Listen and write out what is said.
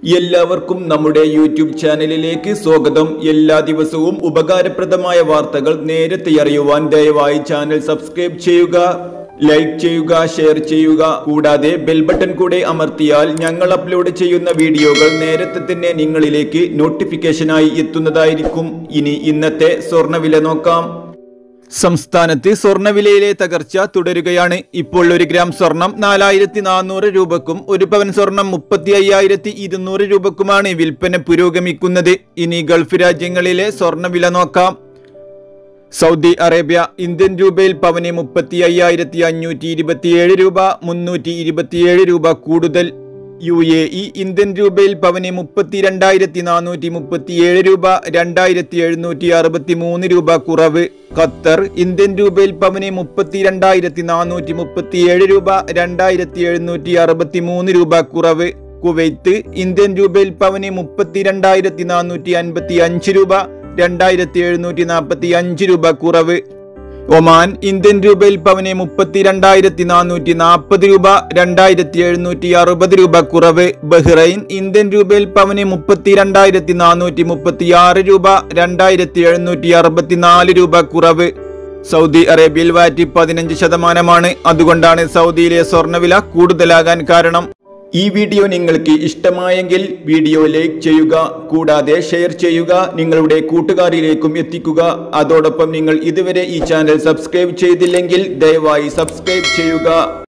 എല്ലാവർക്കും നമ്മുടെ യൂട്യൂബ് ചാനലിലേക്ക് സ്വാഗതം. എല്ലാ ദിവസവും ഉപകാരപ്രദമായ വാർത്തകൾ നേരത്തെ അറിയുവാൻ ദയവായി ചാനൽ സബ്സ്ക്രൈബ് ചെയ്യുക, ലൈക്ക് ചെയ്യുക, ഷെയർ ചെയ്യുക. കൂടാതെ ബെൽ ബട്ടൺ കൂടെ അമർത്തിയാൽ ഞങ്ങൾ അപ്ലോഡ് ചെയ്യുന്ന വീഡിയോകൾ നേരത്തെ തന്നെ നിങ്ങളിലേക്ക് നോട്ടിഫിക്കേഷനായി എത്തുന്നതായിരിക്കും. ഇനി ഇന്നത്തെ സ്വർണ്ണവില നോക്കാം. സംസ്ഥാനത്ത് സ്വർണ്ണവിലയിലെ തകർച്ച തുടരുകയാണ്. ഇപ്പോൾ 1 ഗ്രാം സ്വർണം 4400 രൂപക്കും 1 പവൻ സ്വർണം 35,200 രൂപക്കുമാണ് വിൽപ്പന പുരോഗമിക്കുന്നത്. ഇനി ഗൾഫ് രാജ്യങ്ങളിലെ സ്വർണ്ണവില നോക്കാം. സൗദി അറേബ്യ ഇന്ത്യൻ രൂപയിൽ പവന് 35,527 രൂപ, 327 രൂപ കൂടുതൽ. UAE ഇന്ത്യൻ രൂപയിൽ പവന് 32,437 രൂപ, 2,763 രൂപ കുറവ്. ഖത്തർ ഇന്ത്യൻ രൂപയിൽ പവന് 32,437 രൂപ, 2,763 രൂപ കുറവ്. കുവൈത്ത് ഇന്ത്യൻ രൂപയിൽ പവന് 32,455 രൂപ, 2,745 രൂപ കുറവ്. ഒമാൻ ഇന്ത്യൻ രൂപയിൽ പവന് 32,440 രൂപ, 2,760 രൂപ കുറവ്. ബഹ്റൈൻ ഇന്ത്യൻ രൂപയിൽ പവന് 32,436 രൂപ, 2,764 രൂപ കുറവ്. സൗദി അറേബ്യയിൽ വാറ്റ് 15%. അതുകൊണ്ടാണ് സൗദിയിലെ സ്വർണ്ണവില കൂടുതലാകാൻ കാരണം. ഈ വീഡിയോ നിങ്ങൾക്ക് ഇഷ്ടമായെങ്കിൽ വീഡിയോ ലൈക്ക് ചെയ്യുക, കൂടാതെ ഷെയർ ചെയ്യുക, നിങ്ങളുടെ കൂട്ടുകാരിലേക്കും എത്തിക്കുക. അതോടൊപ്പം നിങ്ങൾ ഇതുവരെ ഈ ചാനൽ സബ്സ്ക്രൈബ് ചെയ്തില്ലെങ്കിൽ ദയവായി സബ്സ്ക്രൈബ് ചെയ്യുക.